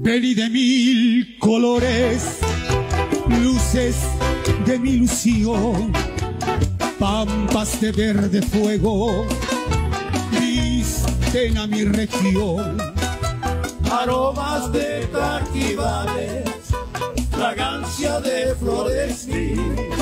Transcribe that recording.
Peli de mil colores, luces de mi ilusión, pampas de verde fuego, visten a mi región. Aromas de caquivales, fragancia de flores mil,